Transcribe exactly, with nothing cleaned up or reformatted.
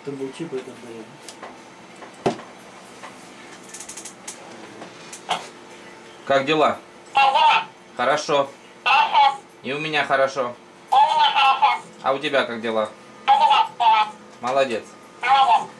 Ты был чип этот дает. Как дела? Как дела? Хорошо. Хорошо. И у меня хорошо. И у меня хорошо. А у тебя как дела? А у тебя как дела? Молодец. Молодец.